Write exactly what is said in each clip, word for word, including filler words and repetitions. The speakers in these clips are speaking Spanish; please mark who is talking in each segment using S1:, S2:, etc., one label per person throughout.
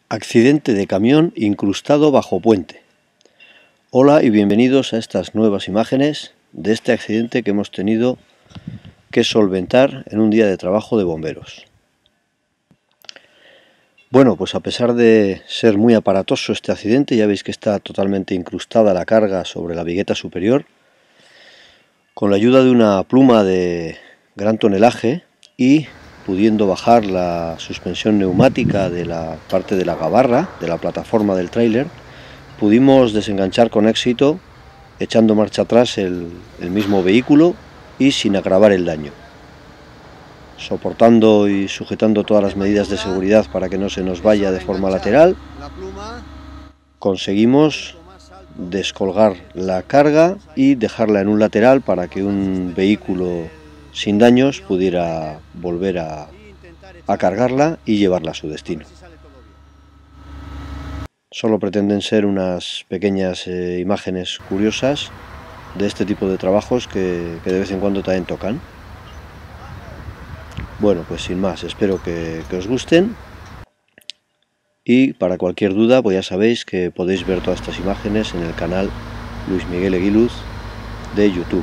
S1: Accidente de camión incrustado bajo puente. Hola y bienvenidos a estas nuevas imágenes de este accidente que hemos tenido que solventar en un día de trabajo de bomberos. Bueno, pues a pesar de ser muy aparatoso este accidente, ya veis que está totalmente incrustada la carga sobre la vigueta superior. Con la ayuda de una pluma de gran tonelaje y pudiendo bajar la suspensión neumática de la parte de la gabarra, de la plataforma del tráiler, pudimos desenganchar con éxito, echando marcha atrás el, el mismo vehículo y sin agravar el daño. Soportando y sujetando todas las medidas de seguridad para que no se nos vaya de forma lateral, conseguimos descolgar la carga y dejarla en un lateral para que un vehículo sin daños pudiera volver a, a cargarla y llevarla a su destino. Solo pretenden ser unas pequeñas eh, imágenes curiosas de este tipo de trabajos que, que de vez en cuando también tocan. Bueno, pues sin más, espero que, que os gusten. Y para cualquier duda, pues ya sabéis que podéis ver todas estas imágenes en el canal Luis Miguel Eguiluz de YouTube.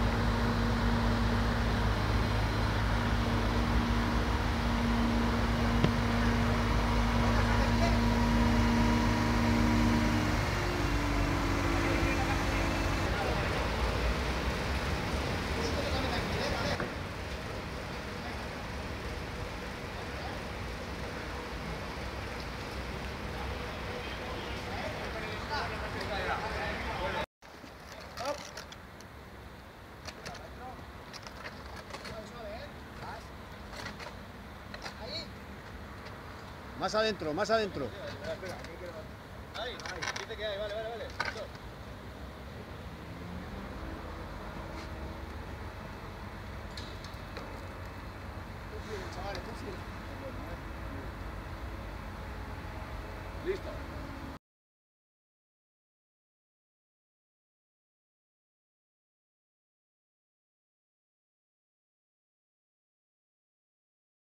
S2: Más adentro, más adentro.
S3: Ahí, ahí, dice que hay, vale, vale, vale. Listo.